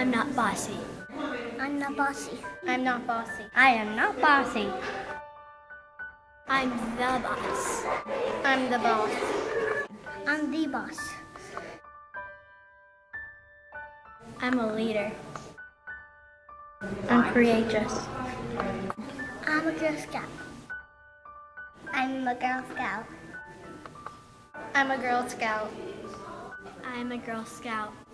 I'm not bossy. I'm not bossy. I'm not bossy. I am not bossy. I'm the boss. I'm the boss. I'm the boss. I'm a leader. I'm courageous. I'm a Girl Scout. I'm a Girl Scout. I'm a Girl Scout. I'm a Girl Scout.